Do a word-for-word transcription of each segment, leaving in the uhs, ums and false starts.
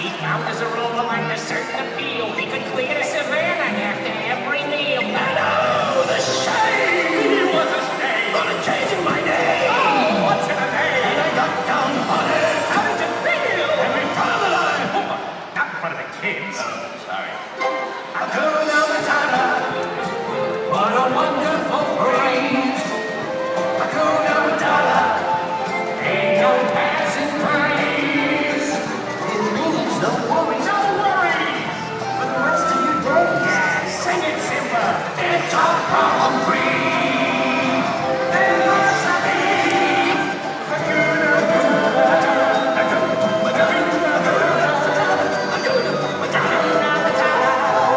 found his aroma like the certain appeal. He could clear the savannah after every meal. And oh, the shame! It was a shame! Gonna change my name! Oh, what's in a name? And I got down on it! How did you feel? Every time that I... Oh, not in front of the kids. Oh, sorry. Hakuna Matata! What a wonderful phrase! Hakuna Matata! Ain't no passing praise! It means no worries, no worries! For the rest of your days! Yeah, sing it, Simba! It's all problem free! Philosophy! Hakuna Matata! Hakuna Matata! Hakuna Matata!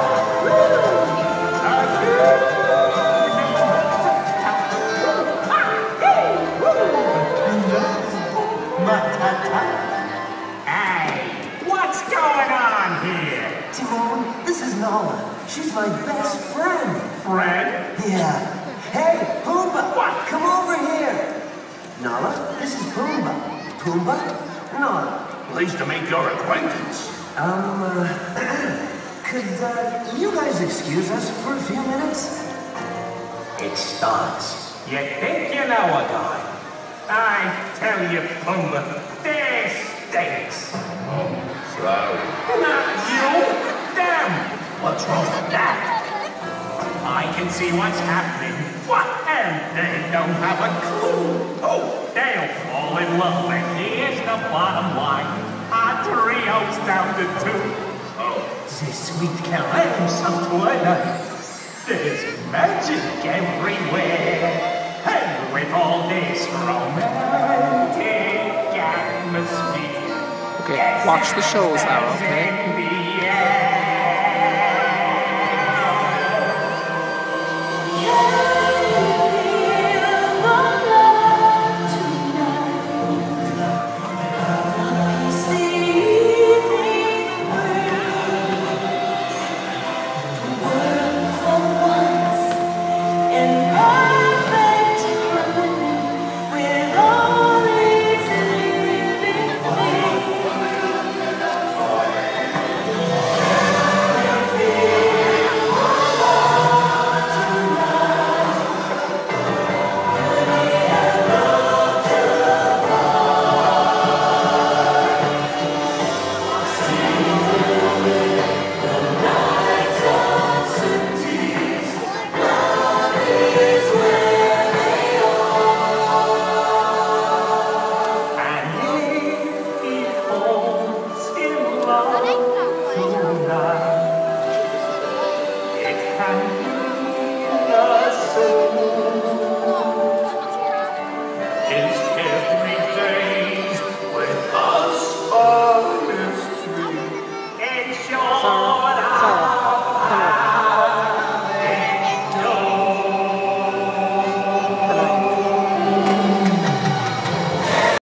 Matata. Hey, what's going on here? Timon, this is Nala. She's my best friend. Fred? Yeah. Hey, Pumbaa! What? Come over here. Nala, this is Pumbaa. Pumbaa? Nala. Pleased to make your acquaintance. Um, uh, could, uh, you guys excuse us for a few minutes? It starts. You think you know a guy? I tell you, Pumbaa, this stinks. Oh, sorry. Not you, them. What's wrong with that? I can see what's happening. What? And they don't have a clue. Oh, they'll fall in love. And here's the bottom line. Our trio's down to two. Oh, this sweet carouse of twilight. There's magic everywhere. And with all this romantic atmosphere. Okay, watch the shows now, okay? In the